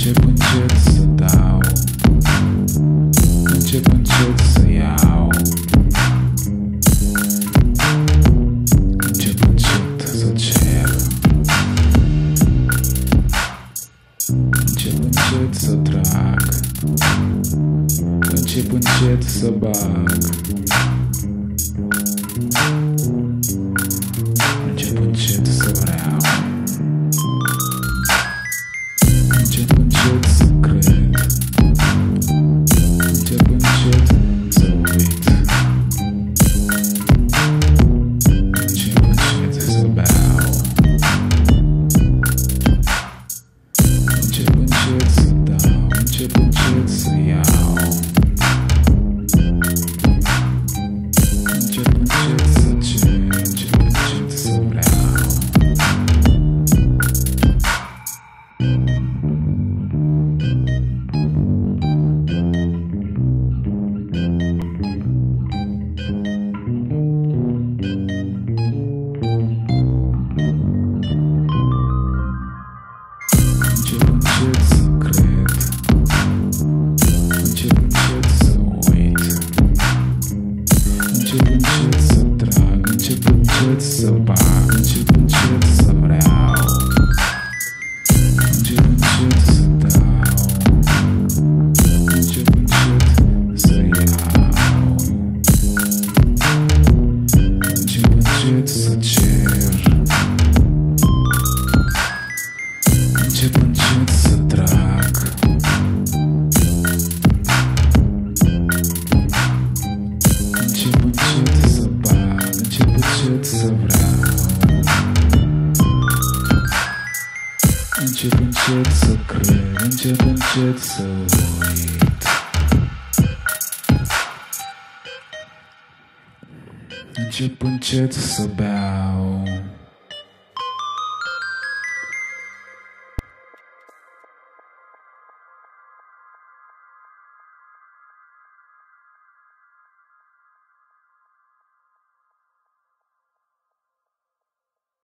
Încep încet să dau, încep încet să iau, încep încet să cer, încep încet să trag, încep încet să bag, încep încet să vreau, încep încet să cred, încep încet să uit, încep încet să beau, încep încet să dau, încep încet să iau, încep încet să cer, încep încet să vreau. Încep încet să cred, încep încet să uit, încep încet să trag, încep încet să bag, încep încet să vreau, încep încet să dau, încep încet să iau, încep încet să cer, încep încet să trag, încep încet să bag, încep încet să vreau, încep încet să cred, încep încet să uit, încep încet să beau.